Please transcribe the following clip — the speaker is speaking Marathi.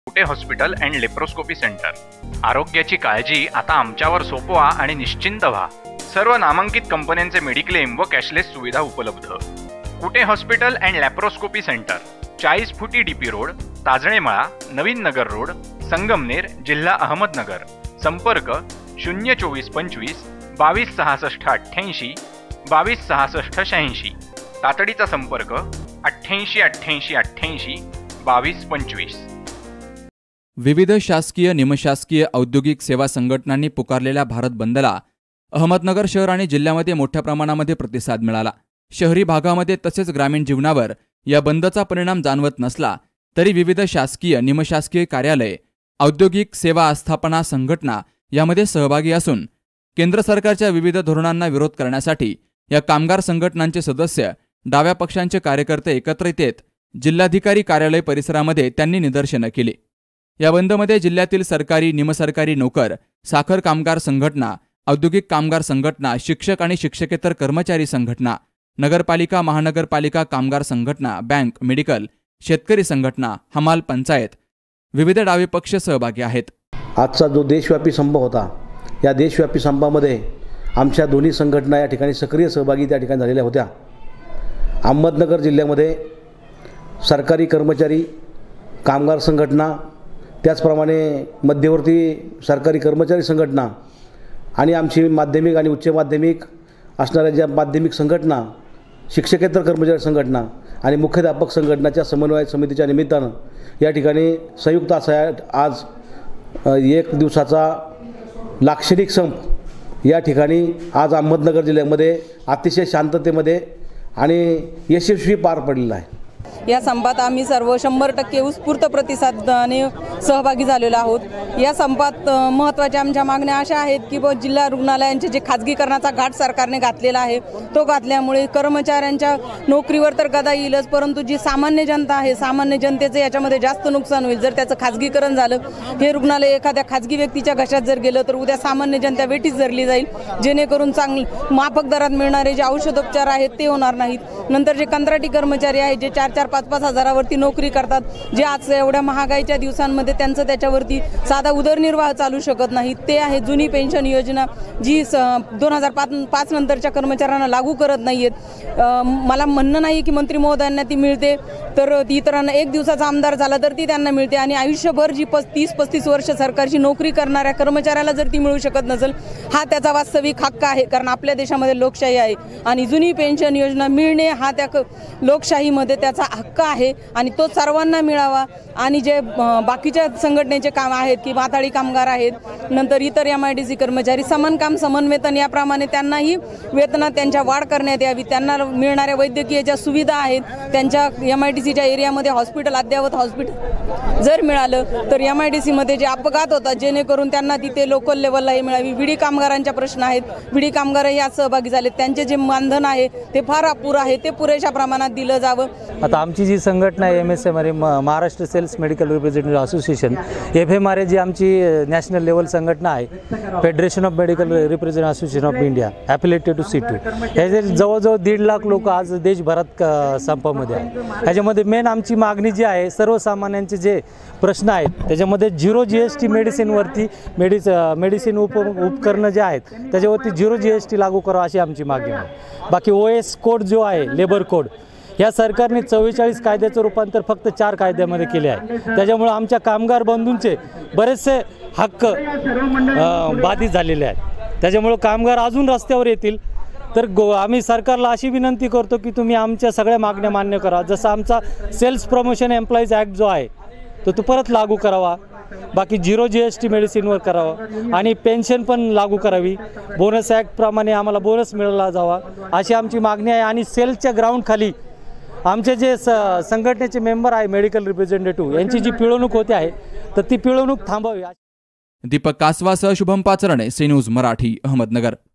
Kute hospital and laparoscopy centre. आरोग्याची काळजी आता आमच्यावर सोपवा आणि निश्चिंत व्हा। सर्व नामांकित कंपन्यांचे मेडिक्लेम व कॅशलेस सुविधा उपलब्ध। Kute hospital and laparoscopy centre, 40 फुटी DP road, Tajanemala, Navin Nagar road, Sangamner, जिल्हा अहमदनगर। संपर्क 02425 22 66 88 22 66 86। तातडीचा संपर्क 88 88 88 22 25। विविध शासकीय निमशासकीय औद्योगिक सेवा संघटनांनी पुकारलेल्या भारत बंदला अहमदनगर शहर आणि जिल्ह्यामध्ये मोठ्या प्रमाणामध्ये प्रतिसाद मिळाला। शहरी भागामध्ये तसेच ग्रामीण जीवनावर या बंदचा परिणाम जाणवत नसला तरी विविध शासकीय निमशासकीय कार्यालय, औद्योगिक सेवा आस्थापना संघटना यामध्ये सहभागी असून केंद्र सरकारच्या विविध धोरणांना विरोध करण्यासाठी या कामगार संघटनांचे सदस्य, डाव्या पक्षांचे कार्यकर्ते एकत्रित येत जिल्हाधिकारी कार्यालय परिसरामध्ये त्यांनी निदर्शनं केली। या बंदमध्ये जिल्ह्यातील सरकारी, निमसरकारी नोकर, साखर कामगार संघटना, औद्योगिक कामगार संघटना, शिक्षक आणि शिक्षकेतर कर्मचारी संघटना, नगरपालिका, महानगरपालिका कामगार संघटना, बँक, मेडिकल, शेतकरी संघटना, हमाल, पंचायत, विविध डावे पक्ष सहभागी आहेत। आजचा जो देशव्यापी संप होता, या देशव्यापी संपामध्ये आमच्या दोन्ही संघटना या ठिकाणी सक्रिय सहभागी त्या ठिकाणी झालेल्या होत्या। अहमदनगर जिल्ह्यामध्ये सरकारी कर्मचारी कामगार संघटना, त्याचप्रमाणे मध्यवर्ती सरकारी कर्मचारी संघटना आणि आमची माध्यमिक आणि उच्च माध्यमिक असणाऱ्या ज्या माध्यमिक संघटना, शिक्षकेतर कर्मचारी संघटना आणि मुख्याध्यापक संघटनाच्या समन्वय समितीच्या निमित्तानं या ठिकाणी संयुक्त असा आज एक दिवसाचा लाक्षणिक संप या ठिकाणी आज अहमदनगर जिल्ह्यामध्ये अतिशय शांततेमध्ये आणि यशस्वी पार पडलेला आहे। या संपात आम्ही सर्व 100% उत्स्फूर्त प्रतिसादाने सहभागी झालेलो आहोत। या संपात महत्त्वाच्या आमच्या मागण्या अशा आहेत की जिल्हा रुग्णालयांचे जे खाजगीकरणाचा घाट सरकारने घातलेला आहे तो घातल्यामुळे कर्मचाऱ्यांच्या नोकरीवर तर गदा येईलच, परंतु जी सामान्य जनता आहे, सामान्य जनतेचं याच्यामध्ये जास्त नुकसान होईल। जर त्याचं खाजगीकरण झालं, हे रुग्णालय एखाद्या खाजगी व्यक्तीच्या घशात जर गेलं तर उद्या सामान्य जनता वेठीस धरली जाईल, जेणेकरून माफक दरात मिळणारे जे औषधोपचार आहेत ते होणार नाहीत। नंतर जे कंत्राटी कर्मचारी आहेत जे 4-4, 5-5 हजारावरती नोकरी करतात, जे आज एवढ्या महागाईच्या दिवसांमध्ये त्यांचं त्याच्यावरती साधा उदरनिर्वाह चालू शकत नाही, ते आहे जुनी पेन्शन योजना जी 2005 नंतरच्या कर्मचाऱ्यांना लागू करत नाही आहेत। मला म्हणणं नाही की मंत्री महोदयांना ती मिळते, तर ती इतरांना एक दिवसाचा आमदार झाला तर ती त्यांना मिळते आणि आयुष्यभर जी 30-35 वर्ष सरकारची नोकरी करणाऱ्या कर्मचाऱ्याला जर ती मिळू शकत नसेल, हा त्याचा वास्तविक हक्क आहे। कारण आपल्या देशामध्ये लोकशाही आहे आणि जुनी पेन्शन योजना मिळणे हा त्या लोकशाहीमध्ये त्याचा हक्क आहे आणि तो सर्वांना मिळावा। आणि जे बाकीच्या संघटनेचे काम आहेत की माथाडी कामगार आहेत, नंतर इतर MIDC कर्मचारी, समान काम समान वेतन याप्रमाणे त्यांनाही वेतनात त्यांच्या वाढ करण्यात यावी। त्यांना मिळणाऱ्या वैद्यकीय ज्या सुविधा आहेत, त्यांच्या MIDCच्या एरियामध्ये हॉस्पिटल, अद्ययावत हॉस्पिटल जर मिळालं तर MIDCमध्ये जे अपघात होतात जेणेकरून त्यांना तिथे लोकल लेवललाही मिळावी। विडी कामगारांच्या प्रश्न आहेत, विडी कामगारही यात सहभागी झाले, त्यांचे जे मानधन आहे ते फार अपुरं आहे, ते पुरेशा प्रमाणात दिलं जावं। आता आमची जी संघटना आहे MSMRA, Maharashtra sales medical representative association, FMRA जी आमची नॅशनल लेवल संघटना आहे, federation of medical representative association of India, affiliated to C2, हे जवळजवळ 1.5 लाख लोक आज देशभरात संपामध्ये आहे। ह्याच्यामध्ये मेन आमची मागणी जी आहे, सर्वसामान्यांचे जे प्रश्न आहेत त्याच्यामध्ये 0 GST मेडिसिनवरती मेडिसिन उपकरणं जे आहेत त्याच्यावरती 0 GST लागू करावं अशी आमची मागणी आहे। बाकी OS कोड जो आहे, लेबर कोड, या सरकारने 44 कायद्याचं रूपांतर फक्त 4 कायद्यामध्ये केले आहे। त्याच्यामुळे आमच्या कामगार बंधूंचे बरेचसे हक्क बाधित झालेले आहेत। त्याच्यामुळे कामगार अजून रस्त्यावर येतील। तर आम्ही सरकारला अशी विनंती करतो की तुम्ही आमच्या सगळ्या मागण्या मान्य करा। जसं आमचा सेल्स प्रमोशन एम्प्लॉईज ॲक्ट जो आहे तो परत लागू करावा, बाकी 0 GST मेडिसिनवर करावं आणि पेन्शन पण लागू करावी। बोनस ॲक्टप्रमाणे आम्हाला बोनस मिळाला जावा अशी आमची मागणी आहे। आणि सेल्सच्या ग्राउंडखाली आमचे जे संघटनेचे मेंबर आहे, मेडिकल रिप्रेझेंटेटिव्ह, यांची जी पिळवणूक होते आहे तर ती पिळवणूक थांबवावी। दीपक कासवासह शुभम पाचरणे, सी न्यूज मराठी, अहमदनगर।